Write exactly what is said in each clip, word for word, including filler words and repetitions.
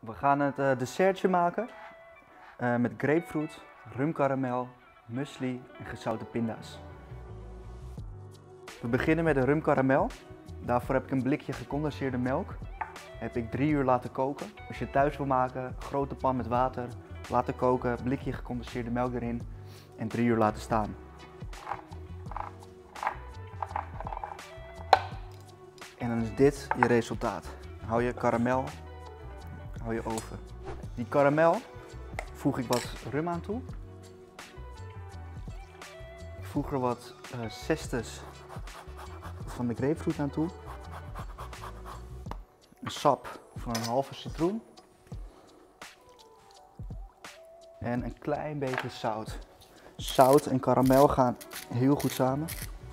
We gaan het uh, dessertje maken uh, met grapefruit, rumkaramel, muesli en gezouten pinda's. We beginnen met de rumkaramel. Daarvoor heb ik een blikje gecondenseerde melk. Heb ik drie uur laten koken. Als je het thuis wil maken, grote pan met water, laten koken, blikje gecondenseerde melk erin en drie uur laten staan. En dan is dit je resultaat. Hou je karamel, hou je over. Die karamel voeg ik wat rum aan toe. Ik voeg er wat uh, zestes van de grapefruit aan toe. Een sap van een halve citroen. En een klein beetje zout. Zout en karamel gaan heel goed samen.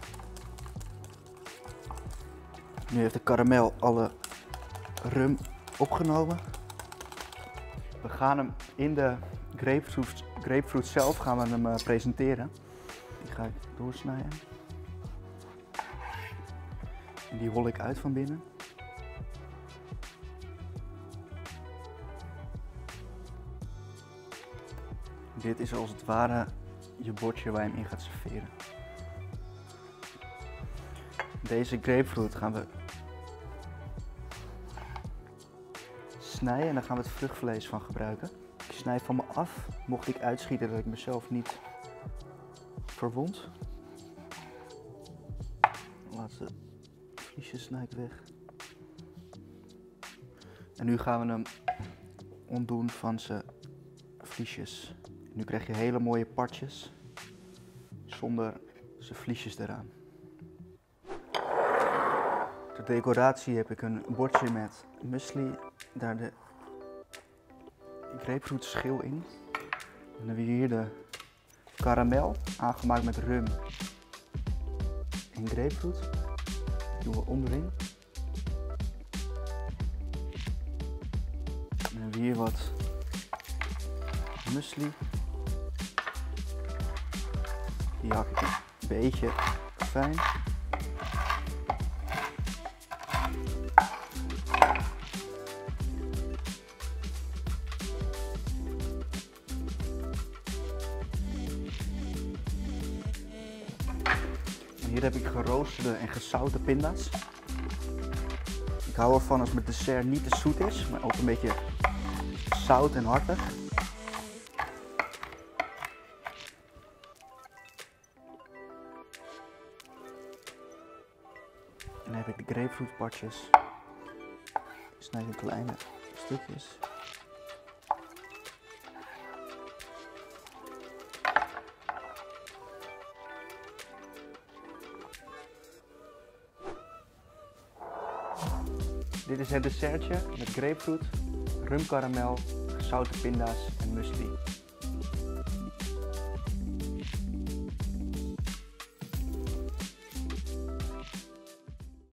Nu heeft de karamel alle rum opgenomen. We gaan hem in de grapefruit, grapefruit zelf gaan we hem uh, presenteren. Die ga ik doorsnijden. En die hol ik uit van binnen. Dit is als het ware je bordje waar je hem in gaat serveren. Deze grapefruit gaan we snijden en daar gaan we het vruchtvlees van gebruiken. Ik snijd van me af, mocht ik uitschieten dat ik mezelf niet verwond. Laat de vliesjes snijd weg. En nu gaan we hem ontdoen van zijn vliesjes. Nu krijg je hele mooie partjes zonder zijn vliesjes eraan. Ter decoratie heb ik een bordje met muesli, daar de grapefruit schil in. Dan hebben we hier de karamel, aangemaakt met rum en grapefruit. Die doen we onderin. Dan hebben we hier wat muesli. Die hak ik een beetje fijn. Hier heb ik geroosterde en gezouten pinda's. Ik hou ervan als het met dessert niet te zoet is, maar ook een beetje zout en hartig. En dan heb ik de grapefruitpartjes. Ik snijd in kleine stukjes. Dit is het dessertje met grapefruit, rumkaramel, gezouten pinda's en muesli.